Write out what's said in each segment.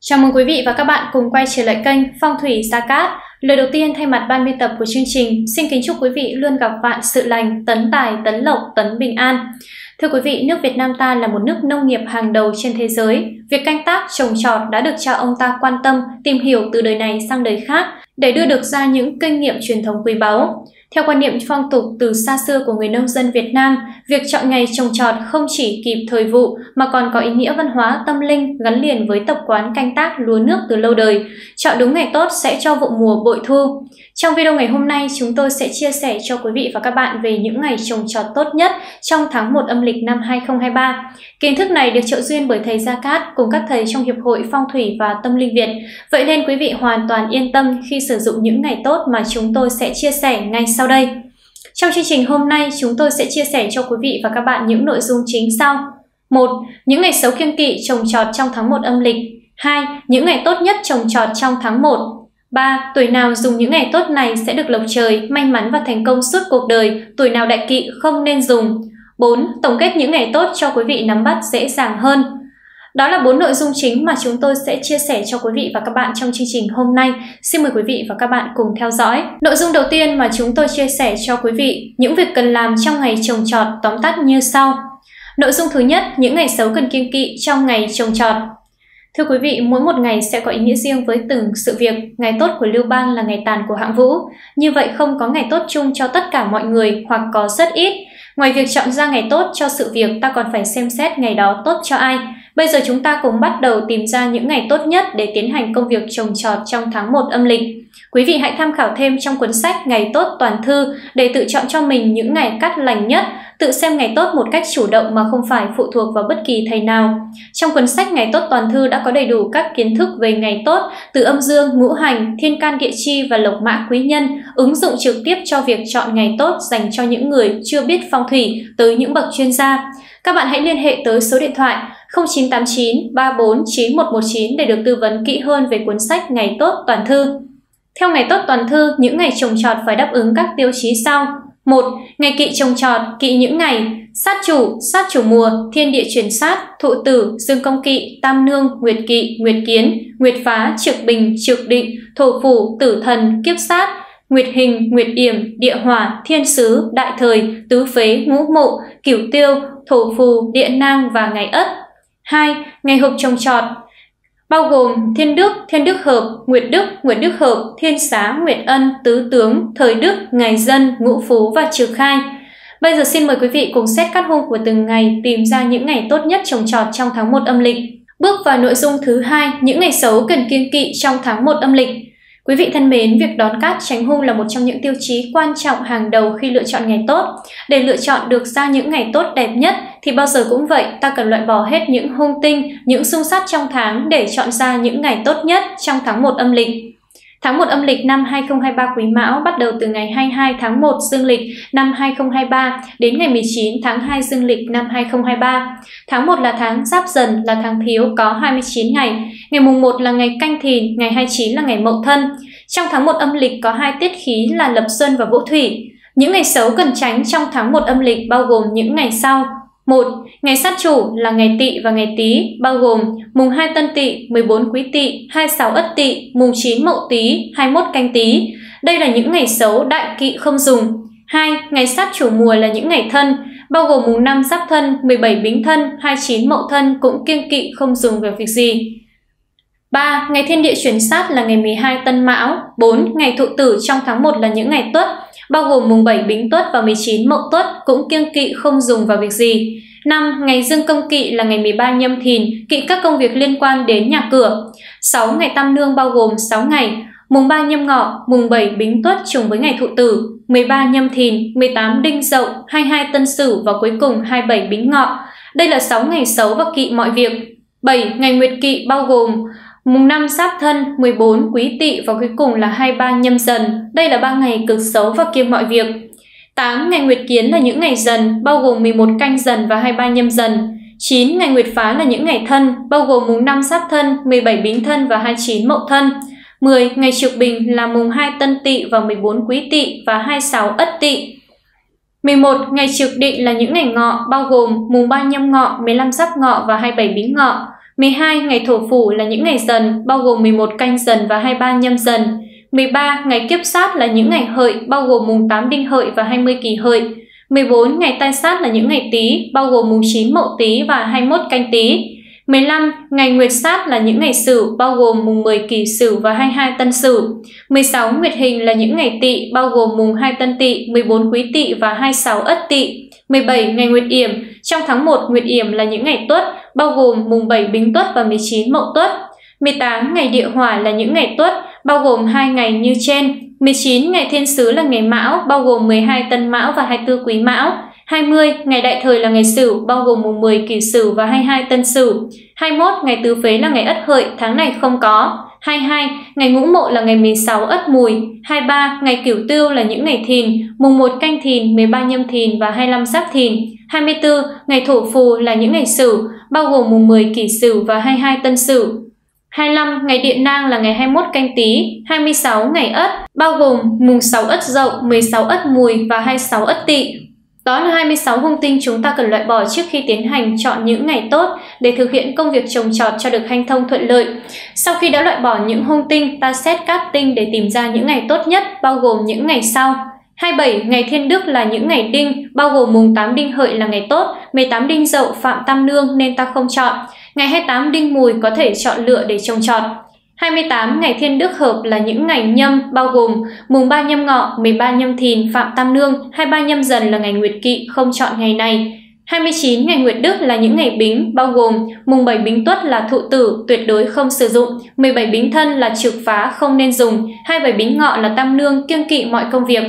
Chào mừng quý vị và các bạn cùng quay trở lại kênh Phong thủy Gia Cát. Lời đầu tiên thay mặt ban biên tập của chương trình, xin kính chúc quý vị luôn gặp vạn sự lành, tấn tài, tấn lộc, tấn bình an. Thưa quý vị, nước Việt Nam ta là một nước nông nghiệp hàng đầu trên thế giới. Việc canh tác, trồng trọt đã được cha ông ta quan tâm, tìm hiểu từ đời này sang đời khác để đưa được ra những kinh nghiệm truyền thống quý báu. Theo quan niệm phong tục từ xa xưa của người nông dân Việt Nam, việc chọn ngày trồng trọt không chỉ kịp thời vụ mà còn có ý nghĩa văn hóa tâm linh gắn liền với tập quán canh tác lúa nước từ lâu đời. Chọn đúng ngày tốt sẽ cho vụ mùa bội thu. Trong video ngày hôm nay, chúng tôi sẽ chia sẻ cho quý vị và các bạn về những ngày trồng trọt tốt nhất trong tháng 1 âm lịch năm 2023. Kiến thức này được trợ duyên bởi thầy Gia Cát cùng các thầy trong Hiệp hội Phong thủy và Tâm linh Việt. Vậy nên quý vị hoàn toàn yên tâm khi sử dụng những ngày tốt mà chúng tôi sẽ chia sẻ ngay sau đây. Trong chương trình hôm nay, chúng tôi sẽ chia sẻ cho quý vị và các bạn những nội dung chính sau. 1. Những ngày xấu kiêng kỵ trồng trọt trong tháng 1 âm lịch. 2. Những ngày tốt nhất trồng trọt trong tháng 1. 3. Tuổi nào dùng những ngày tốt này sẽ được lộc trời, may mắn và thành công suốt cuộc đời, tuổi nào đại kỵ không nên dùng. 4. Tổng kết những ngày tốt cho quý vị nắm bắt dễ dàng hơn. Đó là 4 nội dung chính mà chúng tôi sẽ chia sẻ cho quý vị và các bạn trong chương trình hôm nay. Xin mời quý vị và các bạn cùng theo dõi. Nội dung đầu tiên mà chúng tôi chia sẻ cho quý vị, những việc cần làm trong ngày trồng trọt tóm tắt như sau. Nội dung thứ nhất, những ngày xấu cần kiêng kỵ trong ngày trồng trọt. Thưa quý vị, mỗi một ngày sẽ có ý nghĩa riêng với từng sự việc. Ngày tốt của Lưu Bang là ngày tàn của Hạng Vũ. Như vậy không có ngày tốt chung cho tất cả mọi người hoặc có rất ít. Ngoài việc chọn ra ngày tốt cho sự việc, ta còn phải xem xét ngày đó tốt cho ai. Bây giờ chúng ta cùng bắt đầu tìm ra những ngày tốt nhất để tiến hành công việc trồng trọt trong tháng 1 âm lịch. Quý vị hãy tham khảo thêm trong cuốn sách Ngày tốt toàn thư để tự chọn cho mình những ngày cát lành nhất, tự xem ngày tốt một cách chủ động mà không phải phụ thuộc vào bất kỳ thầy nào. Trong cuốn sách Ngày tốt toàn thư đã có đầy đủ các kiến thức về ngày tốt, từ âm dương, ngũ hành, thiên can địa chi và lộc mã quý nhân, ứng dụng trực tiếp cho việc chọn ngày tốt dành cho những người chưa biết phong thủy tới những bậc chuyên gia. Các bạn hãy liên hệ tới số điện thoại 0989 34 9119 để được tư vấn kỹ hơn về cuốn sách Ngày tốt toàn thư. Theo Ngày tốt toàn thư, những ngày trồng trọt phải đáp ứng các tiêu chí sau. 1. Ngày kỵ trồng trọt, kỵ những ngày sát chủ mùa, thiên địa chuyển sát, thụ tử, dương công kỵ, tam nương, nguyệt kỵ, nguyệt kiến, nguyệt phá, trực bình, trực định, thổ phủ, tử thần, kiếp sát, nguyệt hình, nguyệt điểm, địa hỏa, thiên sứ, đại thời, tứ phế, ngũ mộ, cửu tiêu, thổ phù, địa nang và ngày ất. 2. Ngày hợp trồng trọt bao gồm thiên đức hợp, nguyệt đức hợp, thiên xá, nguyệt ân, tứ tướng, thời đức, ngày dân, ngũ phú và trực khai. Bây giờ xin mời quý vị cùng xét cát hung của từng ngày, tìm ra những ngày tốt nhất trồng trọt trong tháng 1 âm lịch. Bước vào nội dung thứ 2, những ngày xấu cần kiêng kỵ trong tháng 1 âm lịch. Quý vị thân mến, việc đón cát tránh hung là một trong những tiêu chí quan trọng hàng đầu khi lựa chọn ngày tốt. Để lựa chọn được ra những ngày tốt đẹp nhất thì bao giờ cũng vậy, ta cần loại bỏ hết những hung tinh, những xung sát trong tháng để chọn ra những ngày tốt nhất trong tháng 1 âm lịch. Tháng 1 âm lịch năm 2023 Quý Mão bắt đầu từ ngày 22 tháng 1 dương lịch năm 2023 đến ngày 19 tháng 2 dương lịch năm 2023. Tháng 1 là tháng Giáp Dần, là tháng thiếu, có 29 ngày. Ngày mùng 1 là ngày Canh Thìn, ngày 29 là ngày Mậu Thân. Trong tháng 1 âm lịch có 2 tiết khí là Lập Xuân và Vũ Thủy. Những ngày xấu cần tránh trong tháng 1 âm lịch bao gồm những ngày sau. 1. Ngày sát chủ là ngày Tỵ và ngày Tý, bao gồm mùng 2 Tân Tỵ, 14 Quý Tỵ, 26 Ất Tỵ, mùng 9 Mậu Tý, 21 Canh Tý. Đây là những ngày xấu đại kỵ không dùng. 2. Ngày sát chủ mùa là những ngày Thân, bao gồm mùng 5 Giáp Thân, 17 Bính Thân, 29 Mậu Thân cũng kiêng kỵ không dùng về việc gì. 3. Ngày thiên địa chuyển sát là ngày 12 Tân Mão. 4. Ngày thụ tử trong tháng 1 là những ngày Tuất, bao gồm mùng 7 Bính Tuất và 19 Mậu Tuất cũng kiêng kỵ không dùng vào việc gì. 5. Ngày dương công kỵ là ngày 13 Nhâm Thìn, kỵ các công việc liên quan đến nhà cửa. 6. Ngày tam nương bao gồm 6 ngày, mùng 3 Nhâm Ngọ, mùng 7 Bính Tuất trùng với ngày thụ tử, 13 Nhâm Thìn, 18 Đinh Dậu, 22 Tân Sửu và cuối cùng 27 Bính Ngọ. Đây là 6 ngày xấu và kỵ mọi việc. 7. Ngày nguyệt kỵ bao gồm mùng 5 Giáp Thân, 14 Quý Tỵ và cuối cùng là 23 Nhâm Dần. Đây là 3 ngày cực xấu và kiêng mọi việc. 8. Ngày nguyệt kiến là những ngày Dần, bao gồm 11 Canh Dần và 23 Nhâm Dần. 9. Ngày nguyệt phá là những ngày Thân, bao gồm mùng 5 Giáp Thân, 17 Bính Thân và 29 Mậu Thân. 10. Ngày trực bình là mùng 2 Tân Tỵ và 14 Quý Tỵ và 26 Ất Tỵ. 11. Ngày trực định là những ngày Ngọ, bao gồm mùng 3 Nhâm Ngọ, 15 Giáp Ngọ và 27 Bính Ngọ. 12. Ngày thổ phủ là những ngày dần, bao gồm 11 canh dần và 23 nhâm dần. 13. Ngày kiếp sát là những ngày hợi, bao gồm mùng 8 đinh hợi và 20 kỷ hợi. 14. Ngày tai sát là những ngày tý, bao gồm mùng 9 mậu tý và 21 canh tý. 15. Ngày nguyệt sát là những ngày sửu, bao gồm mùng 10 kỷ sửu và 22 tân sửu. 16. Nguyệt hình là những ngày tỵ, bao gồm mùng 2 tân tỵ, 14 quý tỵ và 26 ất tỵ. 17. Ngày nguyệt yểm, trong tháng 1 nguyệt yểm là những ngày tuất, bao gồm mùng 7 bính tuất và 19 mậu tuất. 18. Ngày địa hỏa là những ngày tuất, bao gồm 2 ngày như trên. 19. Ngày thiên sứ là ngày mão, bao gồm 12 tân mão và 24 quý mão. 20. Ngày đại thời là ngày sửu, bao gồm mùng 10 kỷ sửu và 22 tân sửu. 21. Ngày tứ phế là ngày ất hợi, tháng này không có. 22. Ngày ngũ mộ là ngày 16 ất mùi. 23. Ngày cửu tưu là những ngày thìn, mùng 1 canh thìn, 13 nhâm thìn và 25 giáp thìn. 24. Ngày thổ phù là những ngày sửu, bao gồm mùng 10 kỷ sửu và 22 tân sửu. 25. Ngày điện nang là ngày 21 canh tý. 26. Ngày ất, bao gồm mùng 6 ất dậu, 16 ất mùi và 26 ất tỵ. Đó là 26 hung tinh chúng ta cần loại bỏ trước khi tiến hành chọn những ngày tốt để thực hiện công việc trồng trọt cho được hanh thông thuận lợi. Sau khi đã loại bỏ những hung tinh, ta xét các tinh để tìm ra những ngày tốt nhất, bao gồm những ngày sau. 27. Ngày thiên đức là những ngày đinh, bao gồm mùng 8 đinh hợi là ngày tốt, 18 đinh dậu phạm tam nương nên ta không chọn. Ngày 28 đinh mùi có thể chọn lựa để trồng trọt. 28. Ngày thiên đức hợp là những ngày nhâm, bao gồm mùng 3 nhâm ngọ, 13 nhâm thìn, phạm tam nương, 23 nhâm dần là ngày nguyệt kỵ, không chọn ngày này. 29. Ngày nguyệt đức là những ngày bính, bao gồm mùng 7 bính tuất là thụ tử, tuyệt đối không sử dụng, 17 bính thân là trực phá, không nên dùng, 27 bính ngọ là tam nương, kiêng kỵ mọi công việc.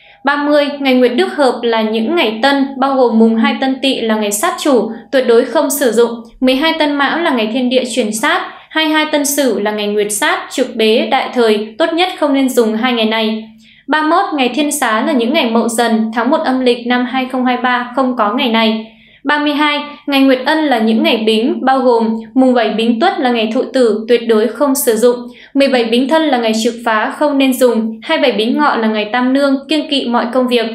30. Ngày nguyệt đức hợp là những ngày tân, bao gồm mùng 2 tân tỵ là ngày sát chủ, tuyệt đối không sử dụng, 12 tân mão là ngày thiên địa chuyển sát, 22 tân sửu là ngày nguyệt sát, trực bế, đại thời, tốt nhất không nên dùng 2 ngày này. 31. Ngày thiên xá là những ngày mậu dần, tháng 1 âm lịch năm 2023, không có ngày này. 32. Ngày nguyệt ân là những ngày bính, bao gồm mùng 7 bính tuất là ngày thụ tử, tuyệt đối không sử dụng, 17 bính thân là ngày trực phá, không nên dùng, 27 bính ngọ là ngày tam nương, kiêng kỵ mọi công việc.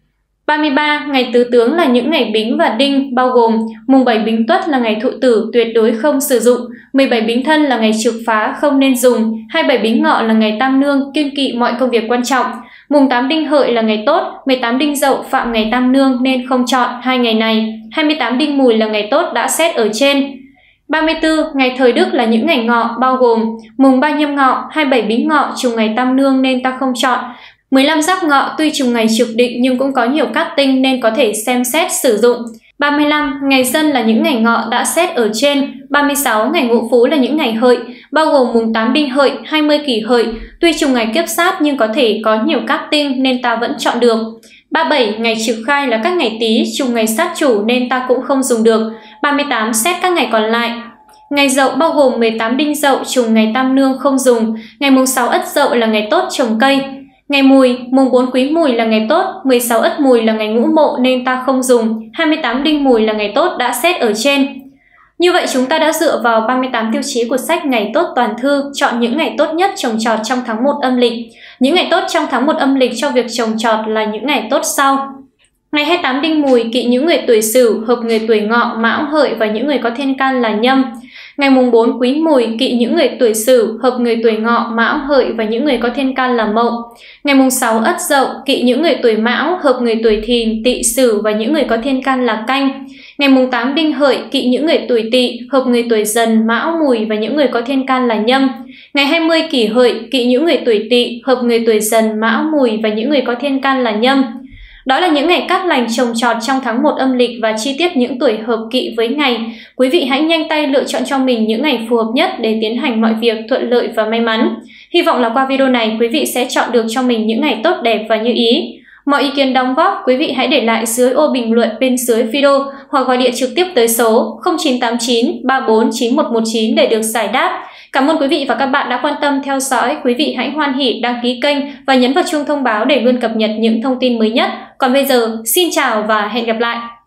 33. Ngày tứ tướng là những ngày bính và đinh, bao gồm mùng 7 bính tuất là ngày thụ tử, tuyệt đối không sử dụng, 17 bính thân là ngày trực phá, không nên dùng, 27 bính ngọ là ngày tam nương, kiêng kỵ mọi công việc quan trọng. Mùng 8 đinh hợi là ngày tốt, 18 đinh dậu phạm ngày tam nương nên không chọn 2 ngày này. 28 đinh mùi là ngày tốt đã xét ở trên. 34. Ngày thời đức là những ngày ngọ, bao gồm mùng 3 nhâm ngọ, 27 bính ngọ trùng ngày tam nương nên ta không chọn. 15 giáp ngọ tuy trùng ngày trực định nhưng cũng có nhiều các tinh nên có thể xem xét sử dụng. 35. Ngày dần là những ngày ngọ đã xét ở trên. 36. Ngày ngũ phú là những ngày hợi, bao gồm mùng 8 đinh hợi, 20 kỷ hợi, tuy trùng ngày kiếp sát nhưng có thể có nhiều các tinh nên ta vẫn chọn được. 37. Ngày trực khai là các ngày tý, trùng ngày sát chủ nên ta cũng không dùng được. 38. Xét các ngày còn lại. Ngày dậu bao gồm 18 đinh dậu, trùng ngày tam nương không dùng. Ngày mùng 6 ất dậu là ngày tốt trồng cây. Ngày mùi, mùng 4 quý mùi là ngày tốt, 16 ất mùi là ngày ngũ mộ nên ta không dùng, 28 đinh mùi là ngày tốt đã xét ở trên. Như vậy chúng ta đã dựa vào 38 tiêu chí của sách Ngày Tốt Toàn Thư, chọn những ngày tốt nhất trồng trọt trong tháng 1 âm lịch. Những ngày tốt trong tháng 1 âm lịch cho việc trồng trọt là những ngày tốt sau. Ngày 28 đinh mùi kỵ những người tuổi Sửu, hợp người tuổi Ngọ, Mão, Hợi và những người có thiên can là Nhâm. Ngày mùng 4 quý mùi kỵ những người tuổi Sửu, hợp người tuổi Ngọ, Mão, Hợi và những người có thiên can là Mậu. Ngày mùng 6 ất dậu kỵ những người tuổi Mão, hợp người tuổi Thìn, Tỵ, Sửu và những người có thiên can là Canh. Ngày mùng 8 đinh hợi kỵ những người tuổi Tỵ, hợp người tuổi Dần, Mão, Mùi và những người có thiên can là Nhâm. Ngày 20 kỷ hợi kỵ những người tuổi Tỵ, hợp người tuổi Dần, Mão, Mùi và những người có thiên can là Nhâm. Đó là những ngày cát lành trồng trọt trong tháng 1 âm lịch và chi tiết những tuổi hợp kỵ với ngày. Quý vị hãy nhanh tay lựa chọn cho mình những ngày phù hợp nhất để tiến hành mọi việc thuận lợi và may mắn. Hy vọng là qua video này quý vị sẽ chọn được cho mình những ngày tốt đẹp và như ý. Mọi ý kiến đóng góp quý vị hãy để lại dưới ô bình luận bên dưới video hoặc gọi điện trực tiếp tới số 0989 34 9119 để được giải đáp. Cảm ơn quý vị và các bạn đã quan tâm theo dõi. Quý vị hãy hoan hỉ đăng ký kênh và nhấn vào chuông thông báo để luôn cập nhật những thông tin mới nhất. Còn bây giờ, xin chào và hẹn gặp lại!